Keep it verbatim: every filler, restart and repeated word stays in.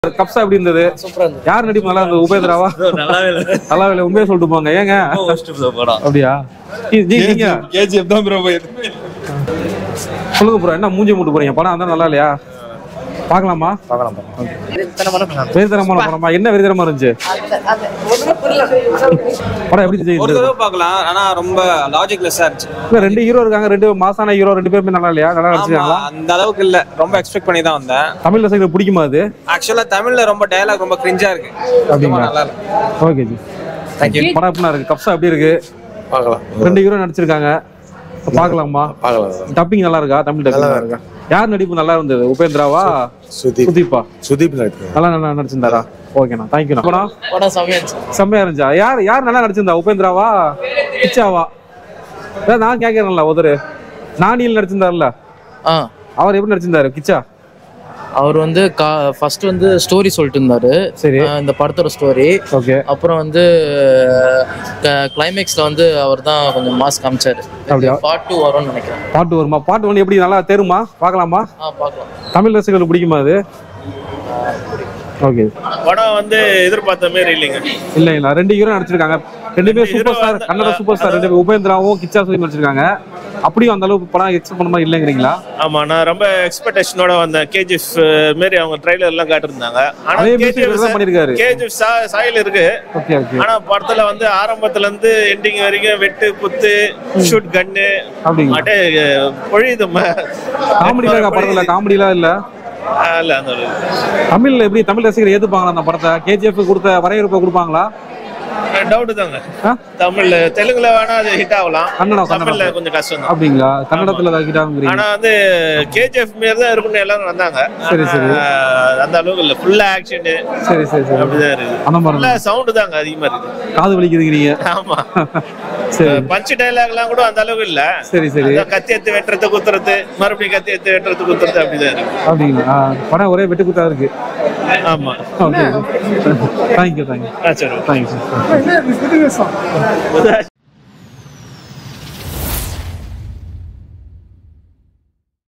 கப்சா எப்படி இருந்தது? யார் நடிப்பு நல்லா இருந்தது? உபேந்திராவா? நல்லாவே இல்ல. நல்லாவே இல்ல. உண்மையா சொல்லிட்டு போங்க. ஏங்க அப்படியா? நீங்க கேஜிஎஃப் தான் ப்ரோ. சொல்லுங்க ப்ரோ, என்ன மூஞ்சி மூட்டு போறீங்க? படம் அந்த நல்லா இல்லையா? பார்க்கலாமா? பார்க்கலாம். வெறித்தனமான படமா? என்ன வெறித்தனமா இருந்துச்சு படம்? எப்படி இருந்துச்சு? ஒரு தடவை பார்க்கலாம், ஆனா ரொம்ப லாஜிக்லெஸ்ஸா இருந்துச்சு. ரெண்டு ஹீரோ இருக்காங்க, ரெண்டு மாசான ஹீரோ, ரெண்டு பேருமே நல்லா இல்லையா? நல்லா நடிச்சிருக்காங்களா? அந்த அளவுக்கு இல்ல, ரொம்ப எக்ஸ்பெக்ட் பண்ணி தான் வந்தேன். தமிழ்ல சைடு பிடிக்குமா அது? ஆக்சுவலா தமிழ்ல ரொம்ப டயலாக் ரொம்ப கிரிஞ்சா இருக்கு. அப்படிங்களா? நல்லா இருக்கு. Okay ji, thank you. படம் எப்படி இருக்கு? கப்சா எப்படி இருக்கு? பார்க்கலாம். ரெண்டு ஹீரோ நடிச்சிருக்காங்க, பார்க்கலாமா? பார்க்கலாம். டப்பிங் நல்லா இருக்கா? தமிழ் டப்பிங் நல்லா இருக்கா? யார் நடிப்பு நல்லா இருந்தது? உபேந்திராவா சுதீப்பா? சுதீப் நல்லா நல்லா நடிச்சிருந்தாரா? ஓகேண்ணா, தேங்க்யூண்ணா. படம் செம்மையா இருந்துச்சா? யார் யார் நல்லா நடிச்சிருந்தா? உபேந்திராவா கிச்சாவா? நான் கேட்கறேன்ல, ஒருத்தர் நானியில் நடிச்சிருந்தாருல்ல, அவர் எப்படி நடிச்சிருந்தாரு? கிச்சா அவர் வந்து ஃபர்ஸ்ட் வந்து ஸ்டோரி சொல்லிட்டு இருந்தாரு. சரி, இந்த படத்தோட ஸ்டோரி. ஓகே. அப்புறம் வந்து கிளைமேக்ஸ்ல வந்து அவர் தான் கொஞ்சம் மாஸ் காமிச்சாரு. அப்படியே பார்ட் டூ வரும்னு நினைக்கிறேன். பார்ட் டூ வருமா? பார்ட் ஒன் எப்படி நல்லா தேருமா? பார்க்கலாமா? ஆ, பார்க்கலாம். தமிழ் ரசிகர்களுக்கு பிடிக்குமா அது? ஓகே. படம் வந்து எதிர்பார்த்த மாதிரி இல்லைங்க. இல்ல இல்ல, ரெண்டு ஹீரோ நடிச்சிருக்காங்க, ரெண்டுமே super star, Kannada super star. ரெண்டு உபேந்திராவும் கிச்சா சுதீப் நடிச்சிருக்காங்க. அப்படியும் அந்த அளவுக்கு படம் எக்ஸ்பெக்ட் பண்ண மாதிரி இல்லைங்கிறீங்களா? ஆமா, நான் ரொம்ப எக்ஸ்பெக்டேஷனோட வந்தேன். கேஜிஎஃப் மாரி அவங்க ட்ரைலர் எல்லாம் காட்டிருந்தாங்க. ஆனா கேஜிஎஃப் தான் பண்ணிருக்காரு. கேஜிஎஃப் சாயல் இருக்கு. Okay okay. ஆனா படத்துல வந்து ஆரம்பத்துல இருந்து எண்டிங் வரைக்கும் வெட்டு குத்து ஷூட் கன்னு அப்படியே பொழியுது. காமெடிலாம் படத்துல காமெடிலாம் இல்ல. தமிழ்ல எப்படி தமிழ் ரசிகர் ஏத்துப்பாங்களா அந்த படத்தை? கேஜிஎஃப் கொடுத்த வரவேற்பை கொடுப்பாங்களா? டவுட் தாங்க. தமிழ்ல தெலுங்குல வேணா அது ஹிட் ஆகலாம், தமிழ்ல கொஞ்சம் கஷ்டம். அப்படிங்களா? கன்னடத்துல ஹிட் ஆகுங்க. ஆனா வந்து கேஜிஎஃப் மாதிரி தான் இருக்குன்னு எல்லாரும் வந்தாங்க. சரி சரி. அந்த அளவுக்கு இல்ல, ஃபுல்லா ஆக்ஷன். சரி சரி சரி, அப்படிதான் இருக்கு. அந்த மாதிரி சவுண்ட் தாங்க அதிகமா இருக்கு. காது வலிக்குதுங்கறீங்க? ஆமா. சரி. பஞ்ச் டயலாக் எல்லாம் கூட அந்த அளவுக்கு இல்ல. சரி சரி. கத்தி எடுத்து வெட்டுறது குத்துறது, மறுபடியும் கத்தி எடுத்து வெட்டுறது குத்துறது அப்படிதான் இருக்கு. அப்படிங்களா? படம் ஒரே வெட்டு குத்தா இருக்கு. ஆமா. Okay, thank you thank you. சரி, தேங்க் யூ.